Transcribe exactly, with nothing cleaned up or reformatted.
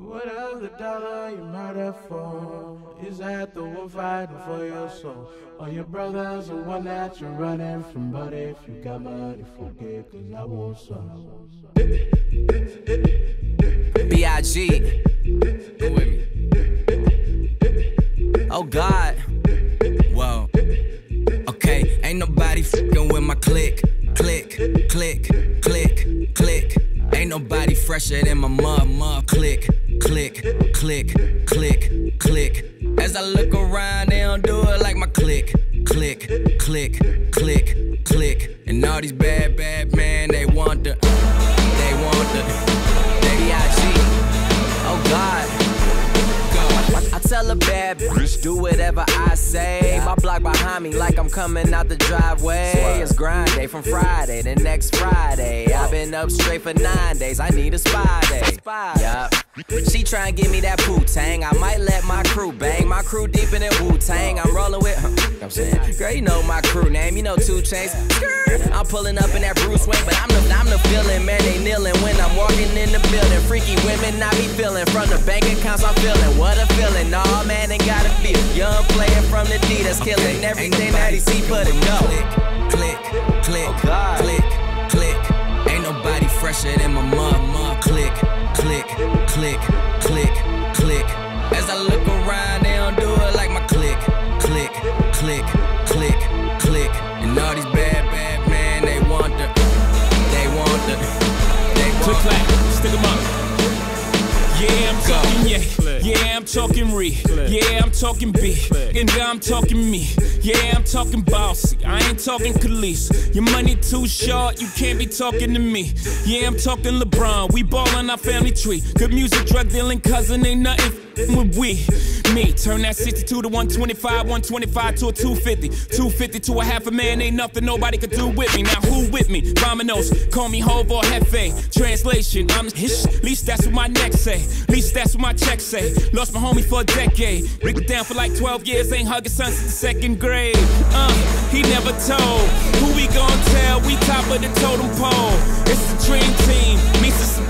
What other dollar you murder for? Is that the one fighting for your soul? Or your brother's the one that you're running from? But if you got money, forget, cause I want some. B I G Go with me. Oh God. Whoa. Okay, ain't nobody f***ing with my click. Click, click, click, click. Ain't nobody fresher than my mud, mud. Click, click, click, click, click. As I look around, they don't do it like my click. Click, click, click, click. And all these bad, bad men, they want the, they want the, B I G Oh God. I tell a bad bitch, do whatever I say. My block behind me like I'm coming out the driveway. It's grind day from Friday to next Friday. I've been up straight for nine days, I need a spy day. Yup. She try and give me that Wu-Tang. I might let my crew bang. My crew deep in that Wu-Tang. I'm rolling with, huh, I'm saying, girl, you know my crew name. You know two Chainz. I'm pulling up in that Bruce Wayne, but I'm the, I'm the feeling, man, they kneeling when I'm walking in the building. Freaky women I be feeling, from the bank accounts I'm feeling. What a feeling, nah, man, ain't gotta feel. Young player from the D that's killing okay. Everything that he see, put it go. Click, click, click, oh click, click. Ain't nobody fresher than my mom, mom. Click, click, click, click, click. As I look around, they don't do it like my click, click, click, click, click. And all these bad, bad men, they want the, they want the, they want click, clack, stick them up. Yeah, I'm talking yeah, yeah, I'm talking re, yeah, I'm talking B, and I'm talking me, yeah, I'm talking bossy, I ain't talking Khalees. Your money too short, you can't be talking to me. Yeah, I'm talking LeBron, we ballin' our family tree. Good music, drug dealing cousin, ain't nothing with we. Me, turn that sixty-two to one twenty-five, one twenty-five to a two fifty, two fifty to a half a man, ain't nothing nobody could do with me. Now who with me? Vominos, call me Hov or Hefe. Translation, I'm hish, least that's what my neck say. Least that's what my check say. Lost my homie for a decade. Rick it down for like twelve years, ain't hugging son since the second grade. Uh, he never told. Who we gon' tell? We top of the totem pole. It's the dream team. Me some